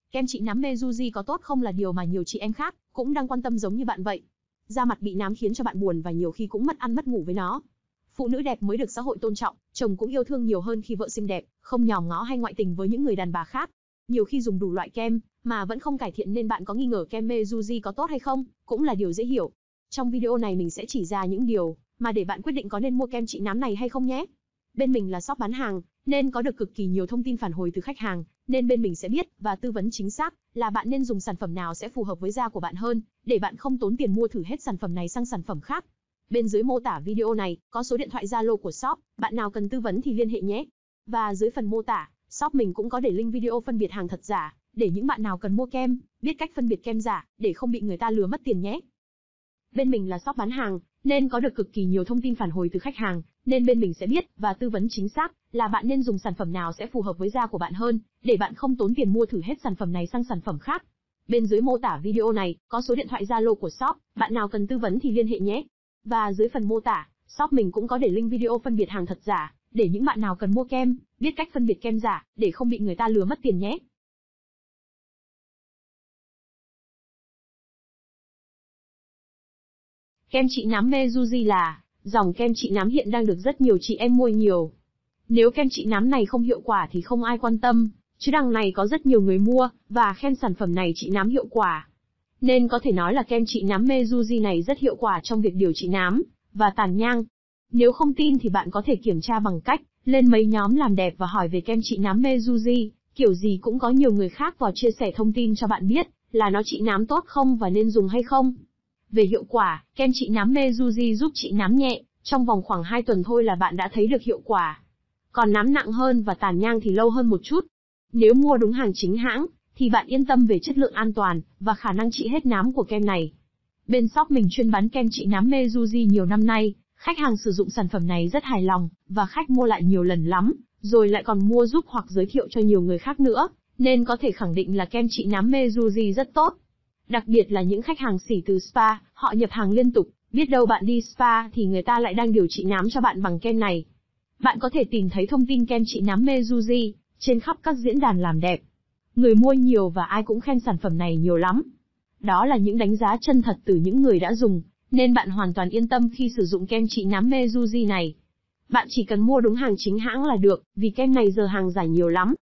Kem trị nám Mezuji có tốt không là điều mà nhiều chị em khác cũng đang quan tâm giống như bạn vậy. Da mặt bị nám khiến cho bạn buồn và nhiều khi cũng mất ăn mất ngủ với nó. Phụ nữ đẹp mới được xã hội tôn trọng, chồng cũng yêu thương nhiều hơn khi vợ xinh đẹp, không nhòm ngó hay ngoại tình với những người đàn bà khác. Nhiều khi dùng đủ loại kem mà vẫn không cải thiện nên bạn có nghi ngờ kem Mezuji có tốt hay không, cũng là điều dễ hiểu. Trong video này mình sẽ chỉ ra những điều mà để bạn quyết định có nên mua kem trị nám này hay không nhé. Bên mình là shop bán hàng, nên có được cực kỳ nhiều thông tin phản hồi từ khách hàng, nên bên mình sẽ biết và tư vấn chính xác là bạn nên dùng sản phẩm nào sẽ phù hợp với da của bạn hơn, để bạn không tốn tiền mua thử hết sản phẩm này sang sản phẩm khác. Bên dưới mô tả video này có số điện thoại Zalo của shop, bạn nào cần tư vấn thì liên hệ nhé. Và dưới phần mô tả, shop mình cũng có để link video phân biệt hàng thật giả, để những bạn nào cần mua kem, biết cách phân biệt kem giả, để không bị người ta lừa mất tiền nhé. Bên mình là shop bán hàng, nên có được cực kỳ nhiều thông tin phản hồi từ khách hàng, nên bên mình sẽ biết và tư vấn chính xác là bạn nên dùng sản phẩm nào sẽ phù hợp với da của bạn hơn, để bạn không tốn tiền mua thử hết sản phẩm này sang sản phẩm khác. Bên dưới mô tả video này có số điện thoại Zalo của shop, bạn nào cần tư vấn thì liên hệ nhé. Và dưới phần mô tả, shop mình cũng có để link video phân biệt hàng thật giả, để những bạn nào cần mua kem, biết cách phân biệt kem giả, để không bị người ta lừa mất tiền nhé. Kem trị nám Mezuji là dòng kem trị nám hiện đang được rất nhiều chị em mua nhiều. Nếu kem trị nám này không hiệu quả thì không ai quan tâm, chứ đằng này có rất nhiều người mua và khen sản phẩm này trị nám hiệu quả. Nên có thể nói là kem trị nám Mezuji này rất hiệu quả trong việc điều trị nám và tàn nhang. Nếu không tin thì bạn có thể kiểm tra bằng cách lên mấy nhóm làm đẹp và hỏi về kem trị nám Mezuji, kiểu gì cũng có nhiều người khác vào chia sẻ thông tin cho bạn biết là nó trị nám tốt không và nên dùng hay không. Về hiệu quả, kem trị nám Mezuji giúp trị nám nhẹ, trong vòng khoảng 2 tuần thôi là bạn đã thấy được hiệu quả. Còn nám nặng hơn và tàn nhang thì lâu hơn một chút. Nếu mua đúng hàng chính hãng, thì bạn yên tâm về chất lượng an toàn và khả năng trị hết nám của kem này. Bên shop mình chuyên bán kem trị nám Mezuji nhiều năm nay, khách hàng sử dụng sản phẩm này rất hài lòng, và khách mua lại nhiều lần lắm, rồi lại còn mua giúp hoặc giới thiệu cho nhiều người khác nữa, nên có thể khẳng định là kem trị nám Mezuji rất tốt. Đặc biệt là những khách hàng xỉ từ spa, họ nhập hàng liên tục, biết đâu bạn đi spa thì người ta lại đang điều trị nám cho bạn bằng kem này. Bạn có thể tìm thấy thông tin kem trị nám Mezuji trên khắp các diễn đàn làm đẹp. Người mua nhiều và ai cũng khen sản phẩm này nhiều lắm. Đó là những đánh giá chân thật từ những người đã dùng, nên bạn hoàn toàn yên tâm khi sử dụng kem trị nám Mezuji này. Bạn chỉ cần mua đúng hàng chính hãng là được, vì kem này giờ hàng giả nhiều lắm.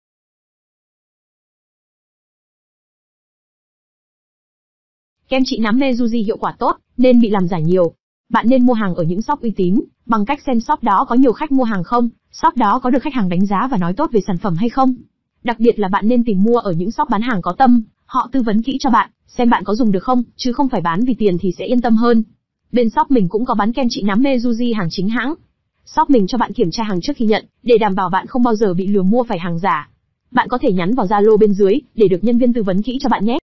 Kem trị nám Mezuji hiệu quả tốt, nên bị làm giả nhiều. Bạn nên mua hàng ở những shop uy tín, bằng cách xem shop đó có nhiều khách mua hàng không, shop đó có được khách hàng đánh giá và nói tốt về sản phẩm hay không. Đặc biệt là bạn nên tìm mua ở những shop bán hàng có tâm, họ tư vấn kỹ cho bạn, xem bạn có dùng được không, chứ không phải bán vì tiền thì sẽ yên tâm hơn. Bên shop mình cũng có bán kem trị nám Mezuji hàng chính hãng. Shop mình cho bạn kiểm tra hàng trước khi nhận, để đảm bảo bạn không bao giờ bị lừa mua phải hàng giả. Bạn có thể nhắn vào Zalo bên dưới, để được nhân viên tư vấn kỹ cho bạn nhé.